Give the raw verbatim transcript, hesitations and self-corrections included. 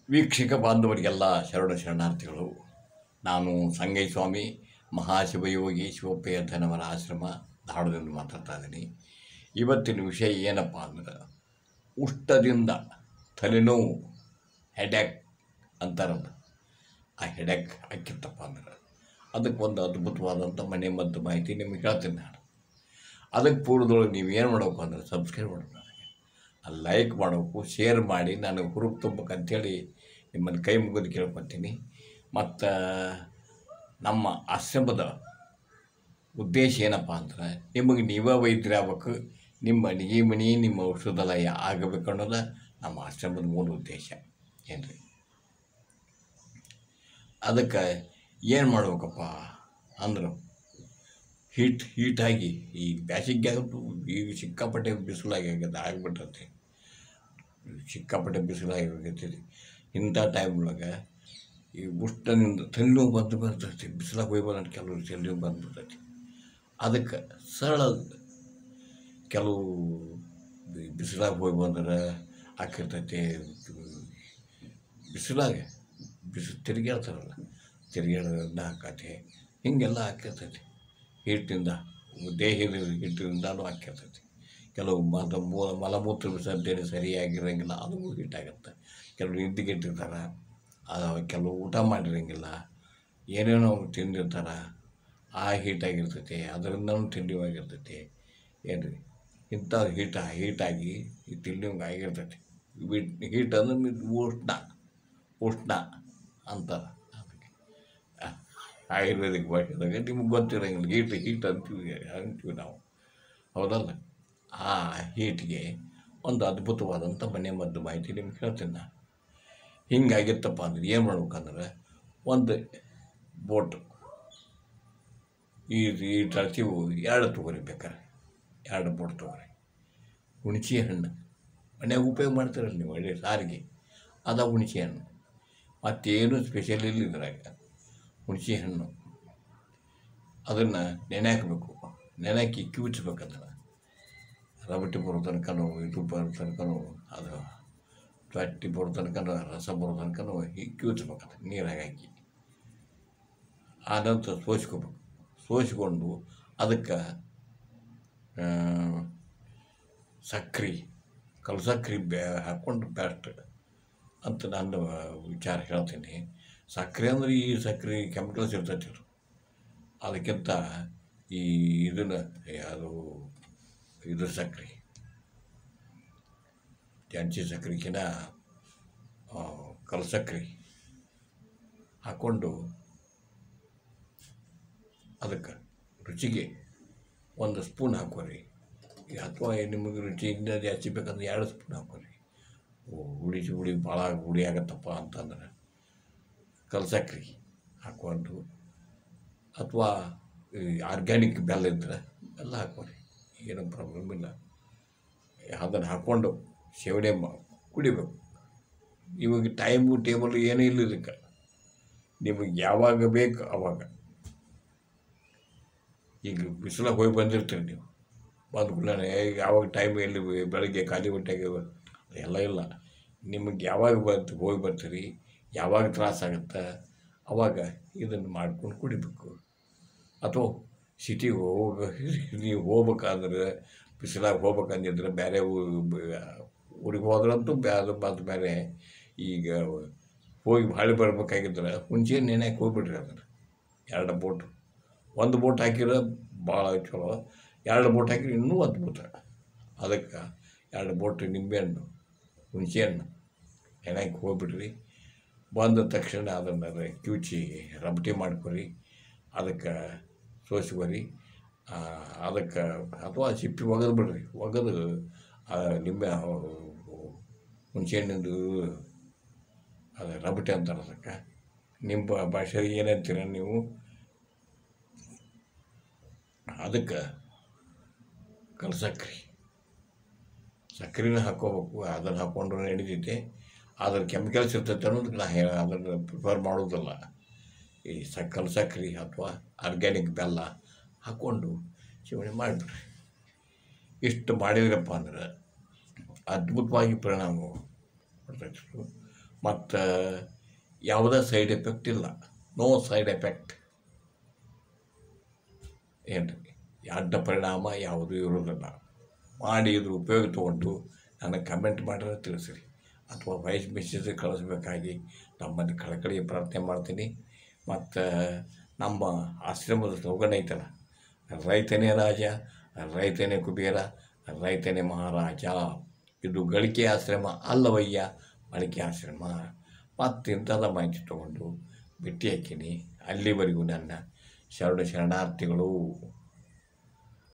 ವೀಕ್ಷಕ ಬಾಂಧವರಿಗೆಲ್ಲ ಶರಣ ಶರಣಾರ್ಥಿಗಳು. ನಾನು ಸಂಗಯ್ಯ ಸ್ವಾಮಿ, ಮಹಾಶಿವಯೋಗಿ ಶಿವಪ್ಪಯ್ಯ ಧನವರ ಆಶ್ರಮ ಧಾರವಾಡದಿಂದ ಮಾತಾಡ್ತಾ ಇದ್ದೀನಿ. ಇವತ್ತಿನ ವಿಷಯ ಏನಪ್ಪ ಅಂದ್ರೆ, ಉಷ್ಣದಿಂದ ತಲೆನೋವು, ಹೆಡ್ಯಾಕ್ ಅಂತಾರಲ್ಲ, ಆ ಹೆಡ್ಯಾಕ್ ಹಾಕಿತ್ತಪ್ಪ ಅಂದ್ರೆ ಅದಕ್ಕೆ ಒಂದು ಅದ್ಭುತವಾದಂಥ ಮನೆ ಮದ್ದು ಮಾಹಿತಿ ನಿಮಗೆ ಹೇಳ್ತೀನಿ ನಾನು. ಅದಕ್ಕೆ ಪೂರ್ವದೊಳಗೆ ನೀವು ಏನು ಮಾಡಬೇಕು ಅಂದ್ರೆ ಸಬ್ಸ್ಕ್ರೈಬ್ ಮಾಡಬೇಕು, ನನಗೆ ಲೈಕ್ ಮಾಡಬೇಕು, ಶೇರ್ ಮಾಡಿ ನನಗೆ ಹುರುಪು ತುಂಬಬೇಕಂತೇಳಿ ನಿಮ್ಮನ್ನು ಕೈ ಮುಗಿದು ಕೇಳ್ಕೊತೀನಿ. ಮತ್ತು ನಮ್ಮ ಆಶ್ರಮದ ಉದ್ದೇಶ ಏನಪ್ಪ ಅಂದ್ರೆ, ನಿಮಗೆ ನೀವೇ ವೈದ್ಯರಾಗಬೇಕು, ನಿಮ್ಮ ಅಡುಗೆ ಮನೆ ನಿಮ್ಮ ಔಷಧಾಲಯ ಆಗಬೇಕು ಅನ್ನೋದು ನಮ್ಮ ಆಶ್ರಮದ ಮೂಲ ಉದ್ದೇಶ ಏನು ರೀ. ಅದಕ್ಕೆ ಏನು ಮಾಡ್ಬೇಕಪ್ಪ ಅಂದ್ರೆ, ಹೀಟ್ ಹೀಟಾಗಿ ಈಗ ಬ್ಯಾಸಿಗೆ ಆಗತ್ತು, ಈಗ ಸಿಕ್ಕಾಪಟ್ಟೆ ಬಿಸಿಲಾಗಿ ಆಗ್ಯದ ಆಗಿಬಿಟ್ಟೈತಿ, ಸಿಕ್ಕಾಪಟ್ಟೆ ಬಿಸಿಲಾಗಿ ಹೋಗೈತಿ. ಇಂಥ ಟೈಮ್ ಒಳಗೆ ಈ ಉಷ್ಣದಿಂದ ತಲೆನೋವು ಬಂದು ಬರ್ತೈತಿ, ಬಿಸಿಲಾಗಿ ಹೋಗಿ ಬಂದ ಕೆಲವು ತಲೆನೋವು ಬಂದುಬಿಡ್ತೈತಿ. ಅದಕ್ಕೆ ಸರಳ ಕೆಲವು ಬಿಸಿಲಾಗಿ ಹೋಗಿ ಬಂದ್ರೆ ಹಾಕಿರ್ತೈತಿ, ಬಿಸಿಲಾಗೆ ಬಿಸಿ ತಿರುಗಾಡ್ತಾರಲ್ಲ, ತಿರುಗಾಡೋದ್ರಿಂದ ಹಾಕತ್ತೆ, ಹೀಗೆಲ್ಲ ಹಾಕಿರ್ತೈತಿ. ಹೀಟಿಂದ ದೇಹದ ಹೀಟಿಂದಲೂ ಹಾಕಿರ್ತೈತಿ. ಕೆಲವು ಮಲ ಮೂಲ ಮಲಮೂತ್ರ ವಿಸರ್ಜನೆ ಸರಿಯಾಗಿರೋಂಗಿಲ್ಲ, ಅದು ಹೀಟಾಗುತ್ತೆ. ಕೆಲವು ನಿದ್ದೆಗೆಟ್ಟಿರ್ತಾರೆ, ಅದು ಕೆಲವು ಊಟ ಮಾಡಿರೋಂಗಿಲ್ಲ, ಏನೇನೋ ತಿಂದಿರ್ತಾರೆ, ಆ ಹೀಟಾಗಿರ್ತೈತಿ, ಅದರಿಂದನೂ ತಿಂಡಿವಾಗಿರ್ತೈತಿ ಏನು ರೀ. ಇಂಥ ಹೀಟ ಹೀಟಾಗಿ ಈ ತಿಂಡಿವಂಗೆ ಆಗಿರ್ತೈತಿ. ಹೀಟ್ ಅಂದ್ರೆ ಉಷ್ಣ ಉಷ್ಣ ಅಂತಾರೆ. ಅದಕ್ಕೆ ಆಯುರ್ವೇದಿಕ್ ಭಾಷೆದಾಗ ನಿಮ್ಗೆ ಗೊತ್ತಿರೋಂಗಿಲ್ಲ, ಹೀಟ್ ಹೀಟ್ ಅಂತೀವಿ ಅಂತೀವಿ ನಾವು, ಹೌದಲ್ಲ. ಆ ಹೀಟ್ಗೆ ಒಂದು ಅದ್ಭುತವಾದಂಥ ಮನೆ ಮದ್ದು ಮಾಹಿತಿ ನಿಮ್ಗೆ ಹೇಳ್ತೀನಿ ನಾನು. ಹಿಂಗಾಗಿತ್ತಪ್ಪ ಅಂದ್ರೆ ಏನು ಮಾಡ್ಬೇಕಂದ್ರೆ, ಒಂದು ಬೋಟು ಈ ಈ ತರ್ತೀವು ಎರಡು ತೊಗೊರಿ, ಬೇಕಾರೆ ಎರಡು ಬೋಟ್ ತೊಗೊರಿ. ಹುಣಸೆ ಹಣ್ಣು ಮನೆಯಾಗ ಉಪಯೋಗ ಮಾಡ್ತೀರಲ್ಲ ನೀವು, ಒಳ್ಳೆ ಸಾರಿಗೆ ಅದ ಹುಣಸೆ ಹಣ್ಣು, ಮತ್ತೇನು ಸ್ಪೆಷಲ್ ಇಲ್ಲ ಇದ್ರಾಗ. ಹುಣಸೆ ಹಣ್ಣು ಅದನ್ನು ನೆನೆ ಹಾಕಬೇಕು, ನೆನೆ ಹಾಕಿ ಕಿವುಚ್ಬೇಕು. ಅದನ್ನು ರಬಟ್ಟಿ ಬರೋ ತನಕನೂ, ಇದು ಬರೋ ತನಕನೂ, ಅದು ಚಟ್ಟಿ ಬರೋ ತನಕನೂ, ರಸ ಬರೋ ತನಕನೂ ಹೀಗೆ ಕಿವುಚ್ಬೇಕು. ಅದು ನೀರಾಗಿ ಹಾಕಿ ಆನಂತರ ಸೋಸ್ಕೋಬೇಕು. ಸೋಸ್ಕೊಂಡು ಅದಕ್ಕೆ ಸಕ್ರೆ ಕಲ್ಸಕ್ರೆ ಬ್ಯಾ ಹಾಕ್ಕೊಂಡು ಬೆಸ್ಟ್ ಅಂತ ನಾನು ವಿಚಾರ ಹೇಳ್ತೀನಿ. ಸಕ್ಕರೆ ಅಂದ್ರೆ ಈ ಸಕ್ಕರೆ ಕೆಮಿಕಲ್ಸ್ ಇರ್ತೈತಿ, ಅದಕ್ಕಿಂತ ಈ ಇದನ್ನು ಅದು ಇದ್ರ ಸಕ್ಕರೆ ಜಂಚಿ ಸಕ್ಕರೆಗಿನ ಕಲ್ಸಕ್ರೆ ಹಾಕ್ಕೊಂಡು ಅದಕ್ಕೆ ರುಚಿಗೆ ಒಂದು ಸ್ಪೂನ್ ಹಾಕೋರಿ, ಅಥವಾ ನಿಮಗೆ ರುಚಿಯಿಂದ ಜಾಸ್ತಿ ಬೇಕಂದ್ರೆ ಎರಡು ಸ್ಪೂನ್ ಹಾಕೋರಿ. ಹುಳಿ ಹುಳಿ ಭಾಳ ಹುಳಿ ಆಗತ್ತಪ್ಪ ಅಂತಂದ್ರೆ ಕಲ್ಸಕ್ರೆ ಹಾಕ್ಕೊಂಡು, ಅಥವಾ ಆರ್ಗ್ಯಾನಿಕ್ ಬೆಲ್ಲ ಇದ್ದರೆ ಬೆಲ್ಲ ಹಾಕೋರಿ, ಏನೂ ಪ್ರಾಬ್ಲಮ್ ಇಲ್ಲ. ಅದನ್ನು ಹಾಕ್ಕೊಂಡು ಸೇವನೆ ಕುಡಿಬೇಕು. ಇವಾಗ ಟೈಮು ಟೇಬಲ್ ಏನೂ ಇಲ್ಲ ಇದಕ್ಕೆ, ನಿಮಗೆ ಯಾವಾಗ ಬೇಕು ಆವಾಗ. ಈಗ ಬಿಸಿಲಾಗ ಹೋಗಿ ಬಂದಿರ್ತೀರಿ ನೀವು, ಬಂದ ಕೂಡಲೇ ಯಾವಾಗ ಟೈಮ್ ಎಲ್ಲಿ ಬೆಳಗ್ಗೆ ಖಾಲಿ ಹೊಟ್ಟೆಗೆ ಎಲ್ಲ ಇಲ್ಲ, ನಿಮಗೆ ಯಾವಾಗ ಬಂತು ಹೋಗಿ ಬರ್ತೀರಿ, ಯಾವಾಗ ತ್ರಾಸಾಗುತ್ತೆ ಆವಾಗ ಇದನ್ನು ಮಾಡ್ಕೊಂಡು ಕುಡಿಬೇಕು. ಅಥವಾ ಸಿಟಿಗೆ ಹೋಗ ನೀವು ಹೋಗ್ಬೇಕಾದ್ರೆ, ಬಿಸಿಲಾಗ ಹೋಗ್ಬೇಕಂದಿದ್ರೆ ಬೇರೆ ಊರಿಗೆ ಹೋದ್ರಂತೂ ಅದು ಮತ್ತು ಬೇರೆ. ಈಗ ಹೋಗಿ ಹೊಳ್ಳಿ ಬರ್ಬೇಕಾಗಿದ್ರೆ ಹುಣಸೆ ನೆನೆಯಾಕೆ ಹೋಗ್ಬಿಟ್ರಿ. ಅದನ್ನು ಎರಡು ಬೋಟು, ಒಂದು ಬೋಟ್ ಹಾಕಿದ್ರೆ ಭಾಳ ಚಲೋ, ಎರಡು ಬೋಟ್ ಹಾಕಿದ್ರೆ ಇನ್ನೂ ಅದ್ಭುತ. ಅದಕ್ಕೆ ಎರಡು ಬೋಟ್ ನಿಂಬೆಹಣ್ಣು, ಹುಣಸೆ ಹಣ್ಣು ನೆನೆಯಾಕೆ ಹೋಗ್ಬಿಟ್ರಿ. ಬಂದ ತಕ್ಷಣ ಅದನ್ನು ಕಿವುಚಿ ರಬಟಿ ಮಾಡ್ಕೊರಿ, ಅದಕ್ಕೆ ಸೋಸ್ಕೊರಿ. ಅದಕ್ಕೆ ಅಥವಾ ಸಿಪ್ಪಿ ಒಗೆದು ಬಿಡ್ರಿ, ಒಗೆದು ನಿಂಬೆ ಹುಣಸೆ ಹಣ್ಣಿಂದು ಅದು ರಬಟಿ ಅಂತಾರೆ ಅದಕ್ಕೆ. ನಿಮ್ಮ ಭಾಷೆಗೆ ಏನಂತೀರ ನೀವು. ಅದಕ್ಕೆ ಕಲ್ಸಕ್ರೆ ಸಕ್ಕರೆನ ಹಾಕ್ಕೋಬೇಕು, ಅದನ್ನು ಹಾಕ್ಕೊಂಡ್ರೆ ನಡೀತೈತೆ. ಅದ್ರ ಕೆಮಿಕಲ್ಸ್ ಇರ್ತೈತೆ ಅನ್ನೋದಕ್ಕೆ ನಾ ಹೇಳ ಅದನ್ನು ಪ್ರಿಫರ್ ಮಾಡೋದಿಲ್ಲ. ಈ ಸ ಕಲ್ಸಕ್ರೆ ಅಥವಾ ಆರ್ಗ್ಯಾನಿಕ್ ಬೆಲ್ಲ ಹಾಕ್ಕೊಂಡು ಸೇವನೆ ಮಾಡಿಬಿಡ್ರಿ. ಇಷ್ಟು ಮಾಡಿದ್ರಪ್ಪ ಅಂದ್ರೆ ಅದ್ಭುತವಾಗಿ ಪರಿಣಾಮ ಕೊಡ್ತೈತಿ. ಮತ್ತು ಯಾವುದೇ ಸೈಡ್ ಎಫೆಕ್ಟ್ ಇಲ್ಲ, ನೋ ಸೈಡ್ ಎಫೆಕ್ಟ್. ಏನು ರೀ, ಅಡ್ಡ ಪರಿಣಾಮ ಯಾವುದೂ ಇರೋದಿಲ್ಲ. ಮಾಡಿ ಇದ್ರ ಉಪಯೋಗ ತೊಗೊಂಡು ನನಗೆ ಕಮೆಂಟ್ ಮಾಡಿದ್ರೆ ತಿಳಿಸ್ರಿ, ಅಥವಾ ವಾಯ್ಸ್ ಮೆಸೇಜ್ ಕಳಿಸ್ಬೇಕಾಗಿ ನಮ್ಮಲ್ಲಿ ಕಳಕಳಿಗೆ ಪ್ರಾರ್ಥನೆ ಮಾಡ್ತೀನಿ. ಮತ್ತು ನಮ್ಮ ಆಶ್ರಮದ ಸ್ಲೋಗನ್ ಐತಲ್ಲ, ರೈತನೇ ರಾಜ, ರೈತನೇ ಕುಬೇರ, ರೈತನೇ ಮಹಾರಾಜ. ಇದು ಗಳಿಕೆ ಆಶ್ರಮ ಅಲ್ಲವಯ್ಯ, ಮಳಿಕೆ ಆಶ್ರಮ. ಮತ್ತು ಇಂಥದ ಮಾಹಿತಿ ತೊಗೊಂಡು ಭೇಟಿ ಹಾಕೀನಿ. ಅಲ್ಲಿವರೆಗೂ ನನ್ನ ಶರಣ ಶರಣಾರ್ಥಿಗಳು.